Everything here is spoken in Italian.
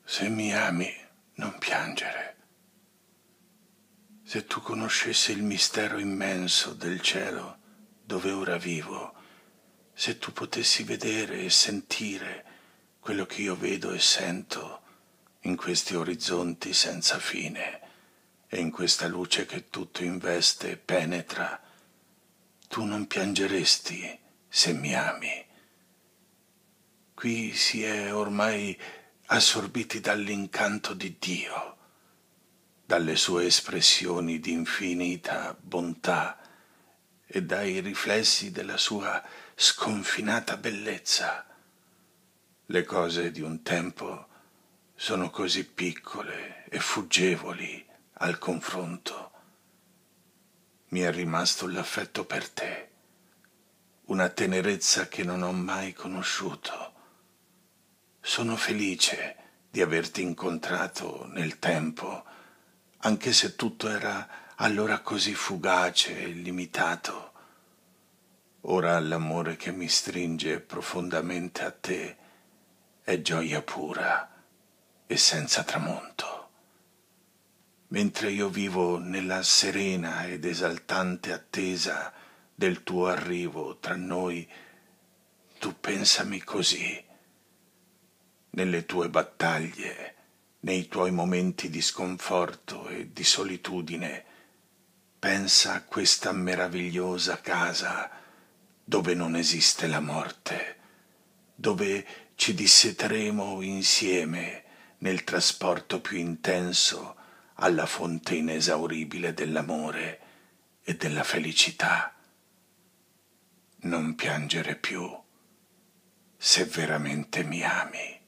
Se mi ami, non piangere. Se tu conoscessi il mistero immenso del cielo dove ora vivo, se tu potessi vedere e sentire quello che io vedo e sento in questi orizzonti senza fine e in questa luce che tutto investe e penetra, tu non piangeresti se mi ami. Qui si è ormai assorbiti dall'incanto di Dio, dalle sue espressioni di infinita bontà e dai riflessi della sua sconfinata bellezza. Le cose di un tempo sono così piccole e fuggevoli al confronto. Mi è rimasto l'affetto per te, una tenerezza che non ho mai conosciuto. Sono felice di averti incontrato nel tempo, anche se tutto era allora così fugace e limitato. Ora l'amore che mi stringe profondamente a te è gioia pura e senza tramonto. Mentre io vivo nella serena ed esaltante attesa del tuo arrivo tra noi, tu pensami così. Nelle tue battaglie, nei tuoi momenti di sconforto e di solitudine, pensa a questa meravigliosa casa dove non esiste la morte, dove ci disseteremo insieme nel trasporto più intenso alla fonte inesauribile dell'amore e della felicità. Non piangere più se veramente mi ami.